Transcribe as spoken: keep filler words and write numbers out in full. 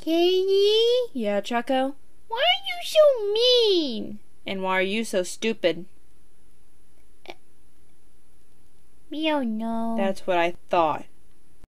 Katie? Yeah, Choco? Why are you so mean? And why are you so stupid? We don't know. That's what I thought.